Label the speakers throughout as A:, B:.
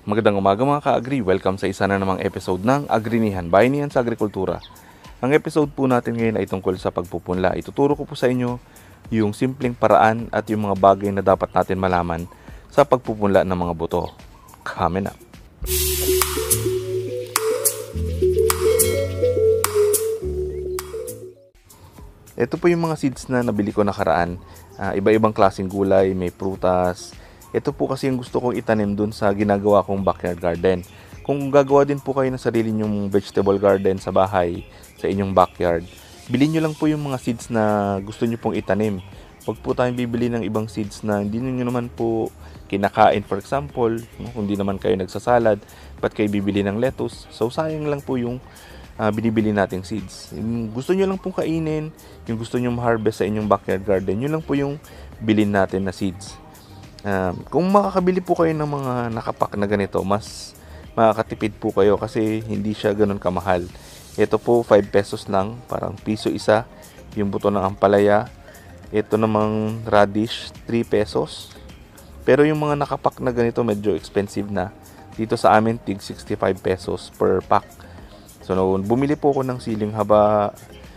A: Magandang umaga mga ka-agri. Welcome sa isa na namang episode ng Agrinihan, Bayanihan sa Agrikultura. Ang episode po natin ngayon ay tungkol sa pagpupunla. Ituturo ko po sa inyo yung simpleng paraan at yung mga bagay na dapat natin malaman sa pagpupunla ng mga buto. Coming up. Ito po yung mga seeds na nabili ko nakaraan. Iba-ibang klaseng gulay, may prutas. Ito po kasi yung gusto kong itanim dun sa ginagawa kong backyard garden. Kung gagawa din po kayo ng sarili nyong vegetable garden sa bahay, sa inyong backyard, bilhin nyo lang po yung mga seeds na gusto nyo pong itanim. Huwag po tayong bibili ng ibang seeds na hindi nyo naman po kinakain. For example, kung hindi naman kayo nagsasalad, ba't kayo bibili ng lettuce? So sayang lang po yung binibili nating seeds. Yung gusto nyo lang pong kainin, yung gusto nyo ma-harvest sa inyong backyard garden, yun lang po yung bilhin natin na seeds. Kung makakabili po kayo ng mga nakapak na ganito, mas makakatipid po kayo kasi hindi siya ganun kamahal. Ito po 5 pesos lang, parang piso isa yung buto ng ampalaya. Ito namang radish 3 pesos. Pero yung mga nakapak na ganito medyo expensive na. Dito sa amin tig 65 pesos per pack. So bumili po ako ng siling haba,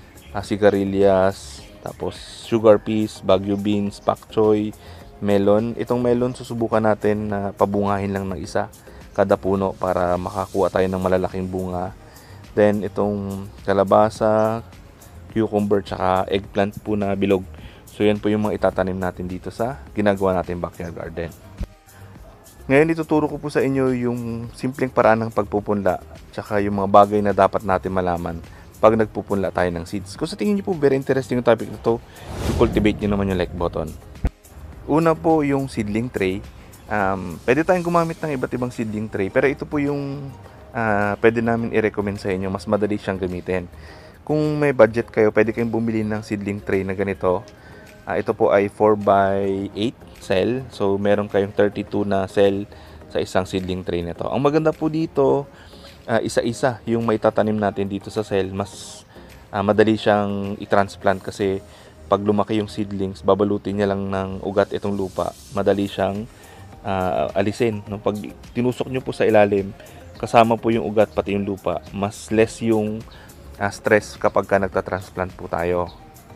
A: sigarilyas, tapos sugar peas, Baguio beans, pak choy, melon. Itong melon susubukan natin na pabungahin lang ng isa kada puno para makakuha tayo ng malalaking bunga. Then itong kalabasa, cucumber, tsaka eggplant po na bilog. So yan po yung mga itatanim natin dito sa ginagawa natin backyard garden. Ngayon ituturo ko po sa inyo yung simpleng paraan ng pagpupunla tsaka yung mga bagay na dapat natin malaman pag nagpupunla tayo ng seeds. Kung sa tingin niyo po very interesting yung topic na to, cultivate niyo naman yung like button. Una po yung seedling tray. Pwede tayong gumamit ng iba't ibang seedling tray, pero ito po yung pwede namin i-recommend sa inyo. Mas madali siyang gamitin. Kung may budget kayo, pwede kayong bumili ng seedling tray na ganito. Ito po ay 4x8 cell. So, meron kayong 32 na cell sa isang seedling tray nito. Ang maganda po dito, isa-isa yung maitatanim natin dito sa cell. Mas madali siyang i-transplant kasi pag lumaki yung seedlings, babalutin niya lang ng ugat itong lupa. Madali siyang alisin. No? Pag tinusok nyo po sa ilalim, kasama po yung ugat pati yung lupa. Mas less yung stress kapag ka nagta-transplant po tayo.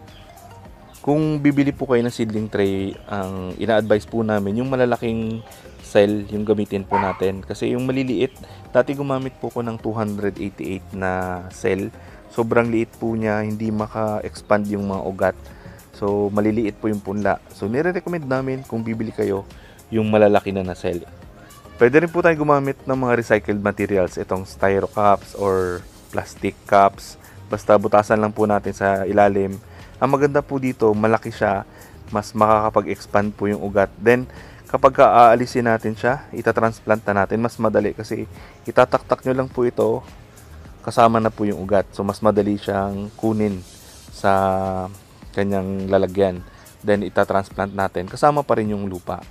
A: Kung bibili po kayo ng seedling tray, ang ina-advise po namin yung malalaking cell yung gamitin po natin. Kasi yung maliliit, dati gumamit po ko ng 288 na cell. Sobrang liit po niya, hindi maka-expand yung mga ugat. So maliliit po yung punla. So nire-recommend namin kung bibili kayo yung malalaki na cell. Pwede rin po tayo gumamit ng mga recycled materials. Itong styro cups or plastic cups. Basta butasan lang po natin sa ilalim. Ang maganda po dito, malaki siya, mas makakapag-expand po yung ugat. Then, kapag aalisin natin siya, itatransplant na natin, mas madali kasi itataktak nyo lang po ito, kasama na po yung ugat. So, mas madali siyang kunin sa kanyang lalagyan. Then, itatransplant natin, kasama pa rin yung lupa.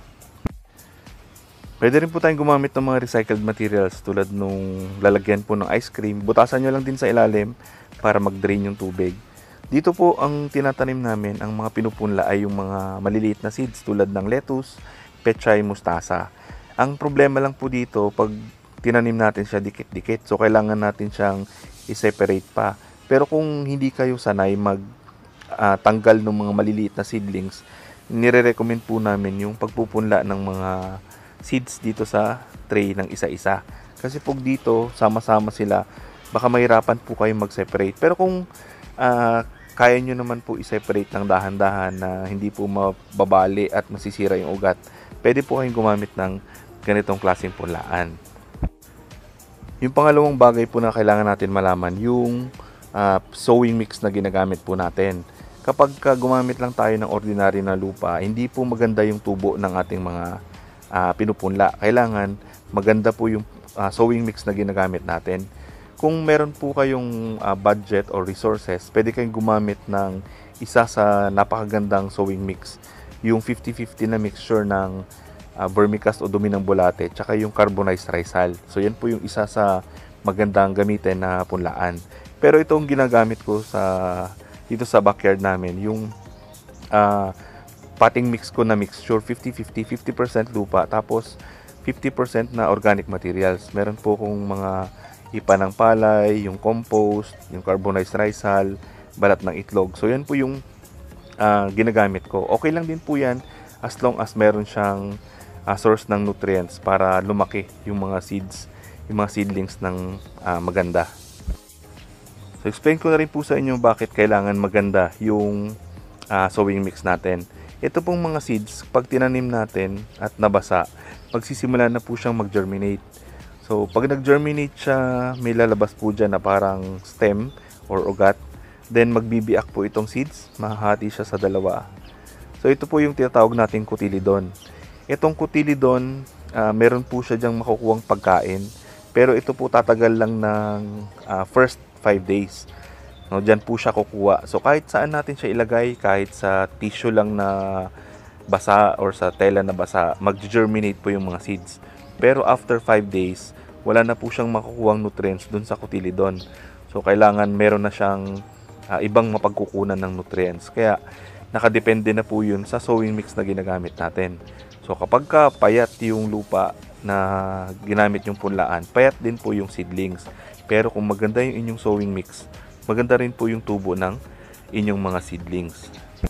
A: Pwede rin po tayong gumamit ng mga recycled materials tulad nung lalagyan po ng ice cream. Butasan nyo lang din sa ilalim para mag-drain yung tubig. Dito po ang tinatanim namin, ang mga pinupunla ay yung mga maliliit na seeds tulad ng lettuce, pechay, mustasa. Ang problema lang po dito, pag tinanim natin siya dikit-dikit, so kailangan natin siyang i-separate pa. Pero kung hindi kayo sanay tanggal ng mga maliliit na seedlings, nire-recommend po namin yung pagpupunla ng mga seeds dito sa tray ng isa-isa. Kasi pag dito, sama-sama sila, baka mahirapan po kayong mag-separate. Pero kung kaya nyo naman po i-separate ng dahan-dahan na hindi po mababali at masisira yung ugat, pwede po kayong gumamit ng ganitong klaseng punlaan. Yung pangalawang bagay po na kailangan natin malaman, yung sowing mix na ginagamit po natin. Kapag gumamit lang tayo ng ordinary na lupa, hindi po maganda yung tubo ng ating mga pinupunla. Kailangan maganda po yung sowing mix na ginagamit natin. Kung meron po kayong budget or resources, pwede kayong gumamit ng isa sa napakagandang sowing mix. Yung 50-50 na mixture ng vermicast o dumi ng bulate, tsaka yung carbonized rice hull. So yan po yung isa sa magandang gamitin na punlaan. Pero itong ginagamit ko dito sa backyard namin, yung potting mix ko na mixture, 50-50, 50% lupa, tapos 50% na organic materials. Meron po kung mga ipa ng palay, yung compost, yung carbonized rice hull, balat ng itlog. So yan po yung ginagamit ko. Okay lang din po yan as long as meron siyang source ng nutrients para lumaki yung mga seeds, yung mga seedlings ng maganda. So explain ko na rin po sa inyo bakit kailangan maganda yung sowing mix natin. Ito pong mga seeds, pag tinanim natin at nabasa, magsisimula na po siyang mag-germinate. So pag nag-germinate siya, may lalabas po dyan na parang stem or ugat. Then magbibiak po itong seeds, mahahati siya sa dalawa. So ito po yung tinatawag nating cotyledon. Itong cotyledon, meron po siya dyang makukuhang pagkain. Pero ito po tatagal lang ng first 5 days. No, diyan po siya kukuha. So kahit saan natin siya ilagay, kahit sa tissue lang na basa or sa tela na basa, mag-germinate po yung mga seeds. Pero after 5 days, wala na po siyang makukuhang nutrients dun sa cotyledon. So kailangan meron na siyang ibang mapagkukunan ng nutrients. Kaya nakadepende na po yun sa sowing mix na ginagamit natin. So kapag payat yung lupa na ginamit yung punlaan, payat din po yung seedlings. Pero kung maganda yung inyong sowing mix, maganda rin po yung tubo ng inyong mga seedlings.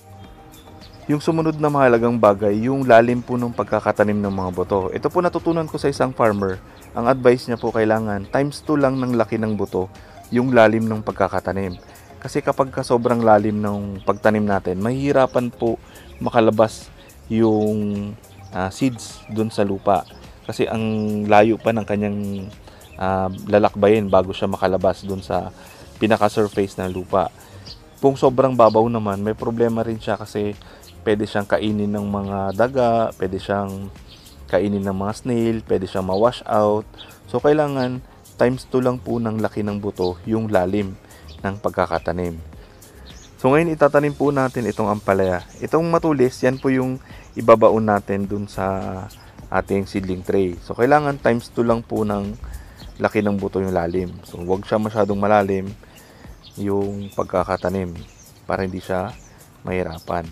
A: Yung sumunod na mahalagang bagay, yung lalim po ng pagkakatanim ng mga buto. Ito po natutunan ko sa isang farmer. Ang advice niya po kailangan times 2 lang ng laki ng buto yung lalim ng pagkakatanim. Kasi kapag sobrang lalim ng pagtanim natin, mahihirapan po makalabas yung seeds dun sa lupa. Kasi ang layo pa ng kanyang lalakbayin bago siya makalabas dun sa pinaka-surface ng lupa. Kung sobrang babaw naman, may problema rin siya kasi pwede siyang kainin ng mga daga, pwede siyang kainin ng mga snail, pwede siyang ma-wash out. So kailangan times 2 lang po ng laki ng buto yung lalim ng pagkakatanim. So ngayon itatanim po natin itong ampalaya. Itong matulis, yan po yung ibabaon natin dun sa ating seedling tray. So kailangan times 2 lang po ng laki ng buto yung lalim. So huwag siya masyadong malalim yung pagkakatanim para hindi siya mahirapan.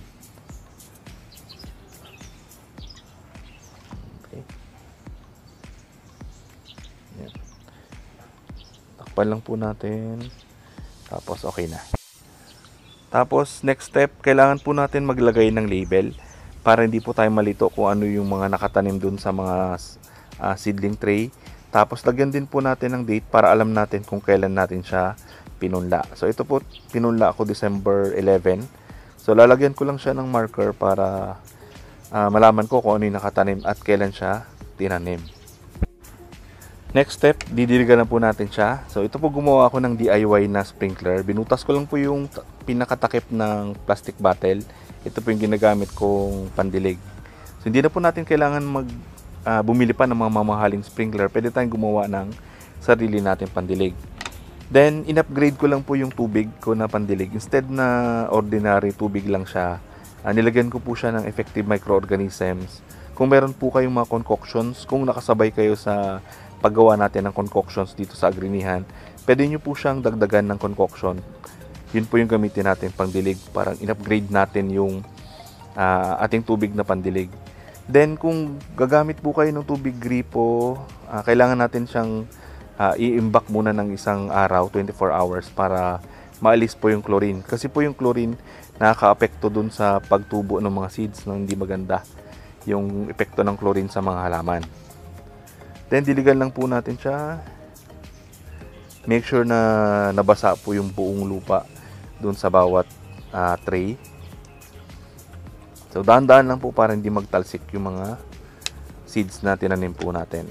A: Okay. Yan. Takpan lang po natin. Tapos okay na. Tapos next step, kailangan po natin maglagay ng label para hindi po tayo malito kung ano yung mga nakatanim dun sa mga seedling tray. Tapos lagyan din po natin ng date para alam natin kung kailan natin siya pinunla. So ito po, pinunla ako December 11. So lalagyan ko lang siya ng marker para malaman ko kung ano yung nakatanim at kailan siya tinanim. Next step, didiligan na po natin siya. So ito po, gumawa ako ng DIY na sprinkler. Binutas ko lang po yung pinakatakip ng plastic bottle. Ito po yung ginagamit kong pandilig. So hindi na po natin kailangan bumili pa ng mga mamahaling sprinkler. Pwede tayong gumawa ng sarili natin pandilig. Then in-upgrade ko lang po yung tubig ko na pandilig. Instead na ordinary tubig lang siya, nilagyan ko po siya ng effective microorganisms. Kung meron po kayong mga concoctions, kung nakasabay kayo sa paggawa natin ng concoctions dito sa agrinihan, pwede nyo po siyang dagdagan ng concoction. Yun po yung gamitin natin pangdilig. Parang in-upgrade natin yung ating tubig na pandilig. Then kung gagamit po kayo ng tubig gripo, kailangan natin siyang i-imbak muna ng isang araw, 24 hours, para maalis po yung chlorine. Kasi po yung chlorine nakaka-apekto dun sa pagtubo ng mga seeds na hindi maganda. Yung epekto ng chlorine sa mga halaman. Then diligan lang po natin siya. Make sure na nabasa po yung buong lupa dun sa bawat tray. So dahan-dahan lang po para hindi magtalsik yung mga seeds na tinanim po natin.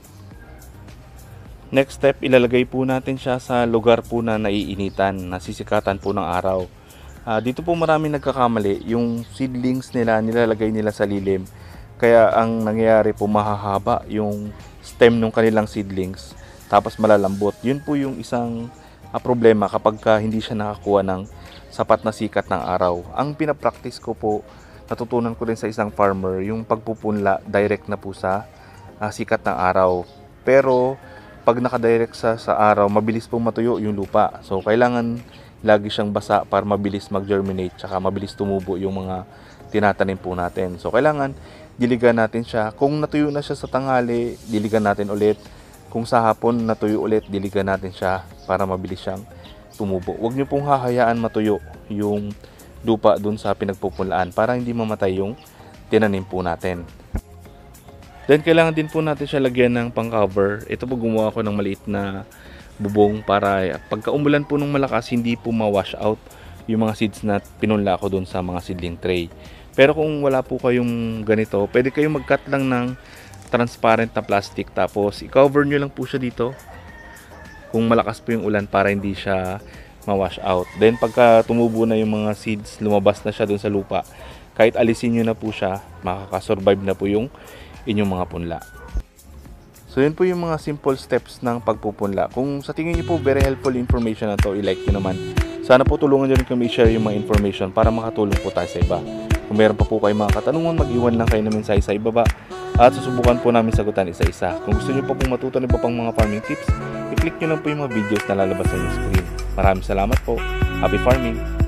A: Next step, ilalagay po natin siya sa lugar po na naiinitan, nasisikatan po ng araw. Dito po maraming nagkakamali, yung seedlings nila nilalagay nila sa lilim. Kaya ang nangyayari po, mahahaba yung stem ng kanilang seedlings, tapos malalambot. Yun po yung isang problema kapag hindi siya nakakuha ng sapat na sikat ng araw. Ang pinapractice ko po, natutunan ko rin sa isang farmer, yung pagpupunla direct na po sa sikat ng araw. Pero pag nakadirect sa araw, mabilis pong matuyo yung lupa. So kailangan lagi siyang basa para mabilis mag-germinate, tsaka mabilis tumubo yung mga tinatanim po natin. So kailangan diligan natin siya. Kung natuyo na siya sa tanghali, diligan natin ulit. Kung sa hapon natuyo ulit, diligan natin siya para mabilis siyang tumubo. Huwag nyo pong hahayaan matuyo yung lupa dun sa pinagpupunlaan para hindi mamatay yung tinanim po natin. Then kailangan din po natin siya lagyan ng pang-cover. Ito po, gumawa ko ng maliit na bubong para pagka umulan po ng malakas, hindi po ma-wash out yung mga seeds na pinunla ko dun sa mga seedling tray. Pero kung wala po kayong ganito, pwede kayong mag-cut lang ng transparent na plastic, tapos i-cover nyo lang po siya dito kung malakas po yung ulan para hindi siya ma-wash out. Then pagka tumubo na yung mga seeds, lumabas na siya dun sa lupa, kahit alisin nyo na po siya, makakasurvive na po yung inyong mga punla. So yun po yung mga simple steps ng pagpupunla. Kung sa tingin nyo po very helpful information na to, i-like nyo naman. Sana po tulungan nyo rin kami i-share yung mga information para makatulong po tayo sa iba. Kung meron pa po kayong mga katanungan, mag-iwan lang kayo na mensahe sa ibaba at susubukan po namin sagutan isa-isa. Kung gusto nyo pa pong matuto ng iba pang mga farming tips, i-click nyo lang po yung mga videos na lalabas sa inyong screen. Maraming salamat po. Happy farming!